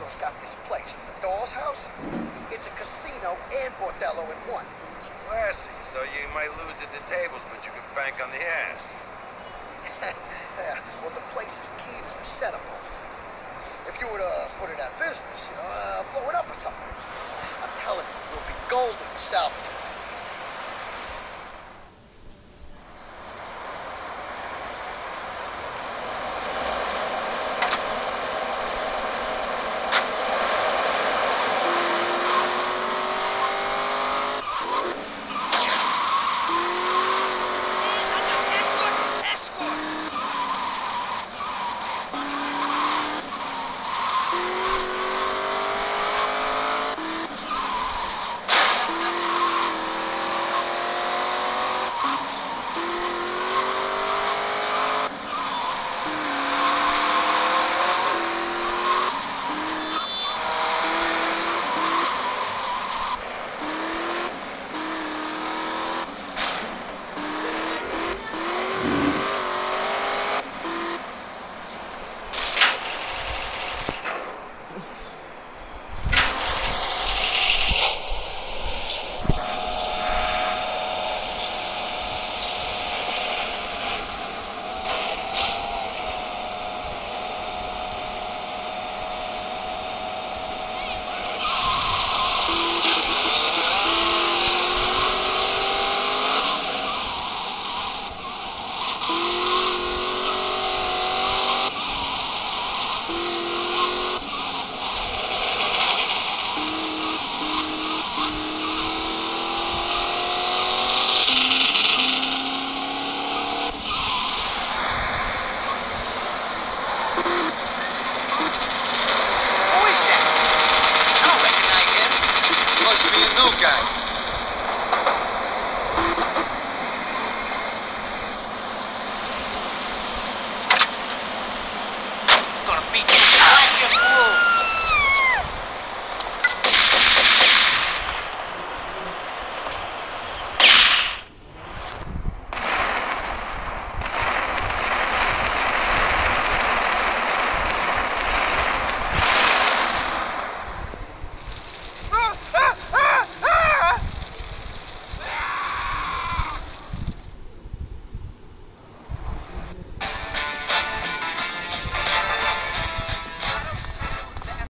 Marco's got this place, the Doll's House. It's a casino and bordello in one. Classy, so you might lose at the tables, but you can bank on the ass. Yeah, well, the place is key to the setup of it. If you were to put it out of business, blow it up or something. I'm telling you, we'll be golden salvage.